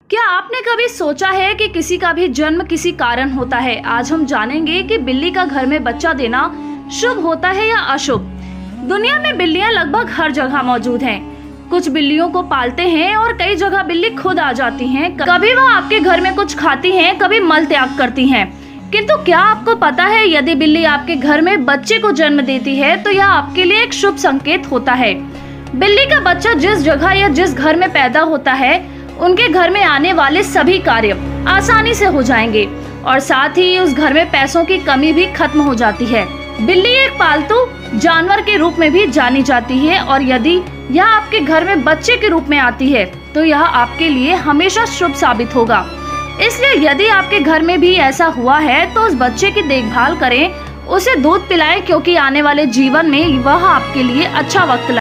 क्या आपने कभी सोचा है कि किसी का भी जन्म किसी कारण होता है? आज हम जानेंगे कि बिल्ली का घर में बच्चा देना शुभ होता है या अशुभ। दुनिया में बिल्लियां लगभग हर जगह मौजूद हैं। कुछ बिल्लियों को पालते हैं और कई जगह बिल्ली खुद आ जाती हैं। कभी वह आपके घर में कुछ खाती हैं, कभी मल त्याग करती हैं। किंतु क्या आपको पता है, यदि बिल्ली आपके घर में बच्चे को जन्म देती है तो यह आपके लिए एक शुभ संकेत होता है। बिल्ली का बच्चा जिस जगह या जिस घर में पैदा होता है, उनके घर में आने वाले सभी कार्य आसानी से हो जाएंगे और साथ ही उस घर में पैसों की कमी भी खत्म हो जाती है। बिल्ली एक पालतू जानवर के रूप में भी जानी जाती है और यदि यह आपके घर में बच्चे के रूप में आती है तो यह आपके लिए हमेशा शुभ साबित होगा। इसलिए यदि आपके घर में भी ऐसा हुआ है तो उस बच्चे की देखभाल करें, उसे दूध पिलाएं, क्योंकि आने वाले जीवन में वह आपके लिए अच्छा वक्त